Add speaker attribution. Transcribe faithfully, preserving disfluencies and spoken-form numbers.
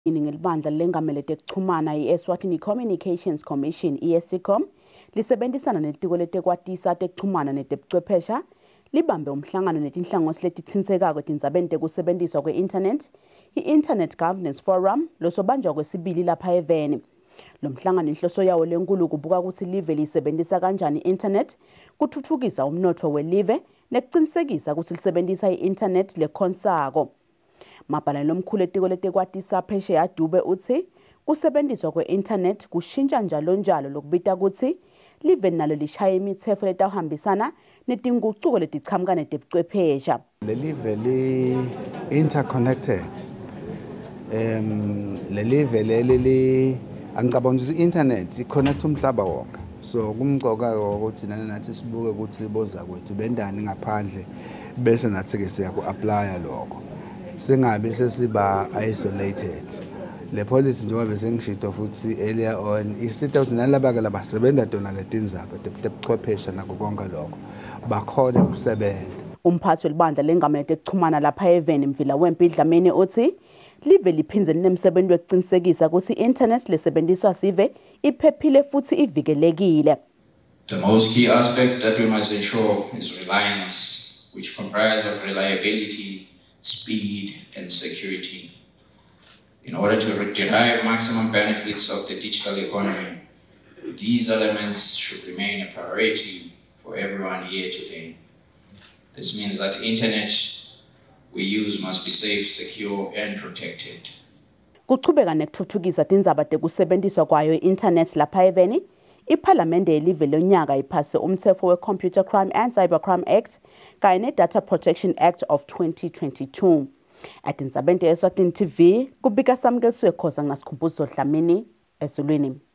Speaker 1: Ngelibandla lengamele tekuchumana i-Eswatini Communications Commission I S C Com lisebenzisana netiko letekwatisa tekuchumana netebuchwephesha libambe umhlangano netinhlangosi letitsinsekako tindzabeni tekusebenziswa kwe-internet i-Internet Governance Forum losobanjwa kwesibili lapha eVeni. Lo mhlangano inhloso yawo lenkulu kubuka ukuthi live lisebenzisa kanjani i-internet kuthuthukisa umnotfo welive nekuqinisekisa ukuthi lisebenzisa i-internet lekhonsako. Mabhalane lomkhulu etiko letekwatisa phesheya Dube uthi kusebenziswa kwe-internet kushintsha njalo njalo lokubita ukuthi live nalo lishaya imithetho letawuhambisana netinguquko letichamuka netebuchwephesha.
Speaker 2: Le live li interconnected. Um le live leli li angicabanga ukuthi i-internet iconnect umhlaba wonke. So kumqoka ukuthi nana nathi sibuke ukuthi boza kwethu bendani ngaphandle bese nathi ke siya ku-applya lokho. Singabe sesiba isolated. Le policy njengoba bese ngishito futhi earlier on isita ukuthi nalaba ke labasebenza dona letindzaba tebuchwephesha nako konke lokho bakhona ukusebenza.
Speaker 1: Umphathi welibandla lengamele tekuchumana lapha eVeni Mvila Wempi Dlamini uthi live liphindze linemsebenzi wekuqinisekisa ukuthi i-internet lesebenziswa sive iphephile futhi ivikelekile.
Speaker 3: The most key aspect that we must ensure is reliance, which comprises of reliability, speed and security. In order to derive maximum benefits of the digital economy, these elements should remain a priority for everyone here today. This means that the internet we use must be safe, secure and protected.
Speaker 1: Kuchubeka nekuthuthukisa tindzaba tekusebenziswa kwayo i-internet lapha eVeni, iPhalamende yelive lonyaka iphase umtsetfo we-Computer Crime and Cybercrime Act kanye ne-Data Protection Act of twenty twenty-two. Atindzabeni te-Eswatini T V kubika samukelswe khoza ngasikhumbuzo Dlamini ezulwini.